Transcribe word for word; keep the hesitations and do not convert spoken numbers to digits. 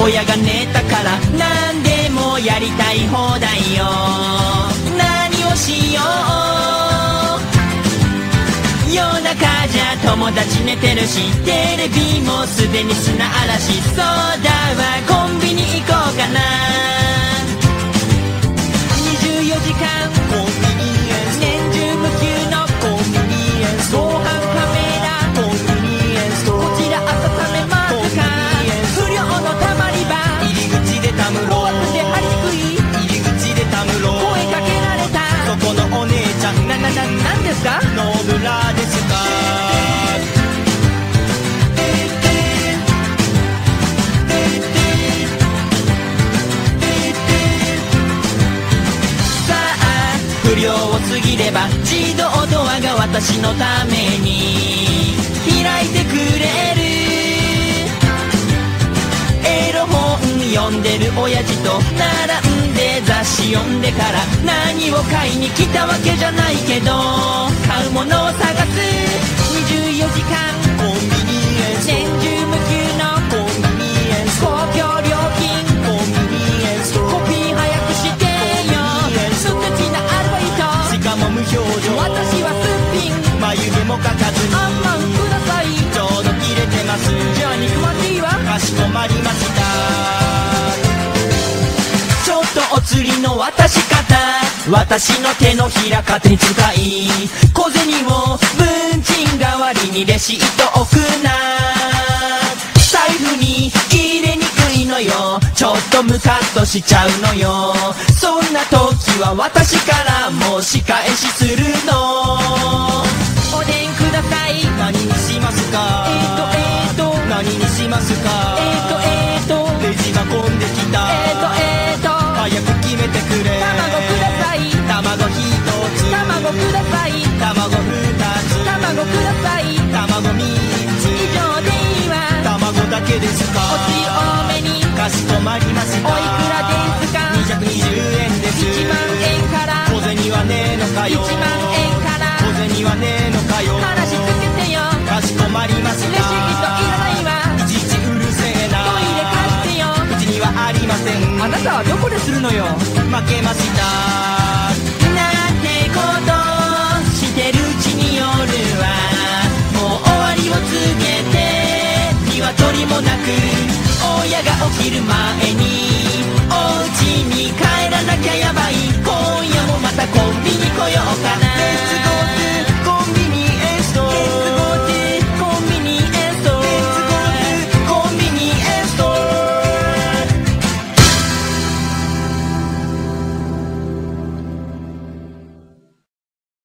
親が寝たから何でもやりたい放題よ。何をしよう、夜中じゃ友達寝てるし、テレビもすでに砂嵐。そうだわ、コンビニ行こうかな。にじゅうよじかんコンビニエンス、年中無休のコンビニエンス、防犯カメラコンビニエンス、こちら温めますか。不良のたまり場、入り口でたむろ、怖くて張りにくい入り口でたむろ、声かけられたそこのお姉ちゃん、ななななんですか、ノーブラですか。不良を過ぎれば自動ドアが私のために開いてくれる。エロ本読んでる親父と並んで雑誌読んでから、何を買いに来たわけじゃないけど買うものを探す。にじゅうよじかんコンビニエンス、年中無休のコンビニエンス、公共料金コンビニエンス、コピー早くしてよ、無口なアルバイト、しかも無表情、私はすっぴん、眉毛も描かずにあんまんください、ちょうど切れてます、じゃあ肉まんでいいわ、かしこまりました。ちょっとお釣りの渡し方、私の手のひら勝手に使い、小銭を文鎮代わりにレシート置くな。財布に入れにくいのよ、ちょっとムカッとしちゃうのよ。そんな時は私から申し返しするの。おでんください、何にしますか、えーとえーと何にしますか、えーとえーとレジが混んできた、えーとえーと早く決めてくれ、卵ください、卵ひとつ、卵ください、卵ふたつ、卵ください、卵みっつ、以上でいいわ、卵だけですか、おつゆ多めにかしこまりました。おいくらですか、にひゃくにじゅうえんです。いちまんえんから、小銭はねえのかよ、いちまんえんから小銭はねえのかよ、話つけてよ、かしこまりました。レシートいらないわ、いちいちうるせえな、トイレ貸してよ、うちにはありません、あなたはどこでするのよ、負けました。なんてことしてるうちに夜はもう終わりを告げて、鶏もなく親が起きる前にお家に帰らなきゃよ。